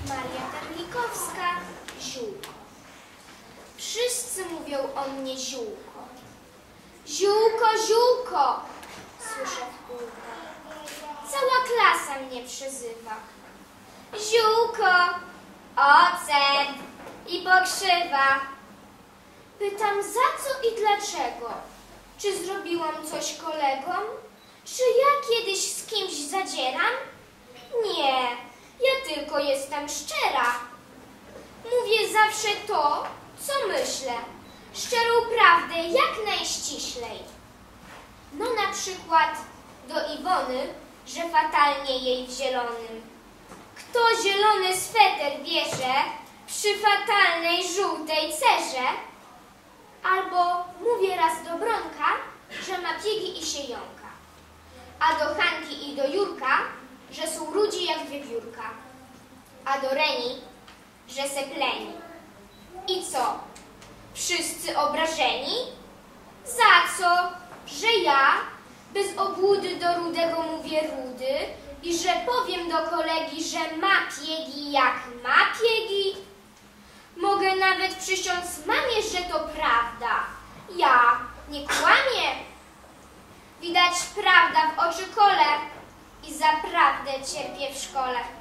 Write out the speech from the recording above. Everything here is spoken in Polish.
Maria Terlikowska, ziółko. Wszyscy mówią o mnie ziółko. Ziółko, ziółko, słyszę w kółko. Cała klasa mnie przezywa. Ziółko, ocet i pokrzywa. Pytam, za co i dlaczego? Czy zrobiłam coś kolegom? Czy ja kiedyś z kimś zadzieram? Nie, ja tylko jestem szczera. Mówię zawsze to, co myślę. Szczerą prawdę jak najściślej. No na przykład do Iwony, że fatalnie jej w zielonym. Kto zielony sweter bierze przy fatalnej żółtej cerze? Albo mówię raz do Bronka, że ma piegi i siejąka. A do Hanki i do Jurka, że są rudzi jak wiewiórka. A do Reni, że se pleni. I co? Wszyscy obrażeni? Za co? Że ja bez obłudy do Rudego mówię rudy i że powiem do kolegi, że ma piegi jak ma piegi? Mogę nawet przysiąc mamie, że to prawda. Ja nie kłamię. Widać prawda w oczy kole i za prawdę cierpię w szkole.